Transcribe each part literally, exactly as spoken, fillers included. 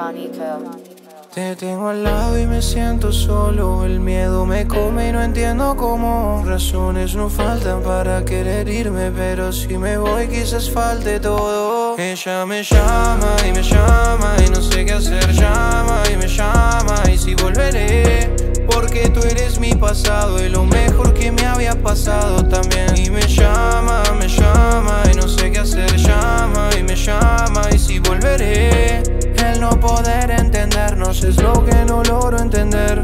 Te tengo al lado y me siento solo. El miedo me come y no entiendo cómo. Razones no faltan para querer irme, pero si me voy quizás falte todo. Ella me llama y me llama y no sé qué hacer. Llama y me llama y si volveré, porque tú eres mi pasado y lo mejor que me había pasado también. Y me llama, me llama y no sé qué hacer. Llama y me llama y si volveré. El no poder entendernos es lo que no logro entender.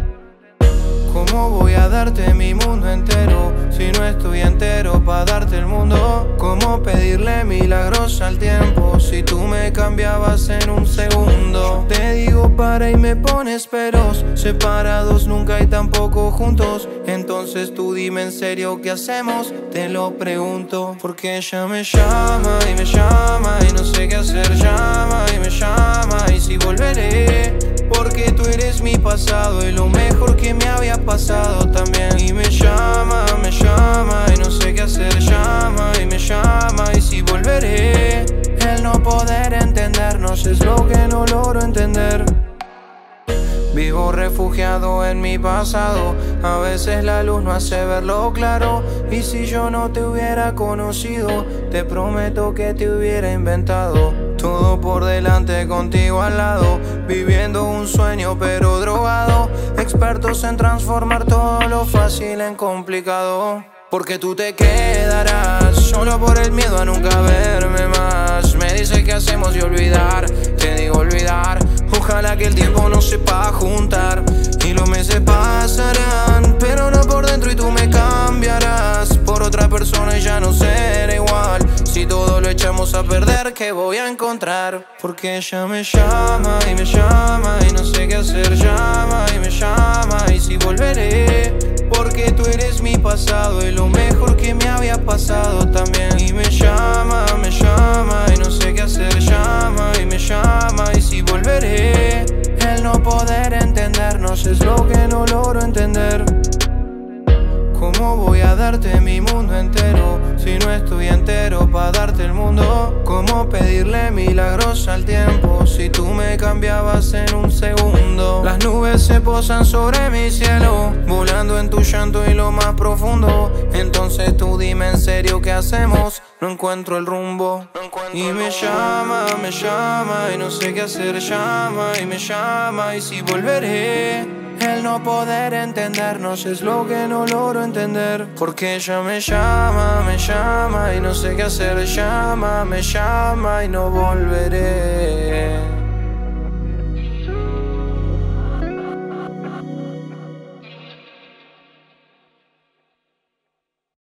¿Cómo voy a darte mi mundo entero si no estoy entero para darte el mundo? ¿Cómo pedirle milagros al tiempo si tú me cambiabas en un segundo? Te digo para y me pones peros. Separados nunca y tampoco juntos. Entonces tú dime en serio qué hacemos. Te lo pregunto porque ella me llama y me llama y no sé qué hacer. Llama y me llama y si volveré, porque tú eres mi pasado y lo mejor que me había pasado también. Y me llama, me llama y no sé qué hacer. Llama y me llama y si volveré. El no poder entendernos es lo que no logro entender. Vivo refugiado en mi pasado. A veces la luz no hace verlo claro. Y si yo no te hubiera conocido, te prometo que te hubiera inventado. Todo por delante, contigo al lado. Viviendo un sueño pero drogado. Expertos en transformar todo lo fácil en complicado. Porque tú te quedarás solo por el miedo a nunca verme más. Me dice que hacemos y olvidar. Te digo olvidar. Ojalá que el tiempo nos sepa juntar y los meses pasarán, pero no por dentro y tú me cambiarás por otra persona y ya no será igual. Si todo lo echamos a perder, ¿qué voy a encontrar? Porque ella me llama y me llama y no sé qué hacer. Llama y me llama y si volveré, porque tú eres mi pasado y lo mejor que me había pasado también. Y me llama, me llama y no sé qué hacer. Llama y me llama y si volveré. El no poder entendernos es lo que no logro entender. ¿Cómo voy a darte mi mundo entero si no estoy entero para darte el mundo? ¿Cómo pedirle milagros al tiempo si tú me cambiabas en un segundo? Las nubes se posan sobre mi cielo, volando en tu llanto y lo más profundo. Entonces tú dime en serio qué hacemos. No encuentro el rumbo no encuentro y me llama, me llama y no sé qué hacer. Llama y me llama y si volveré. El no poder entendernos es lo que no logro entender. Porque ella me llama, me llama y no sé qué hacer. Llama, me llama y no volveré.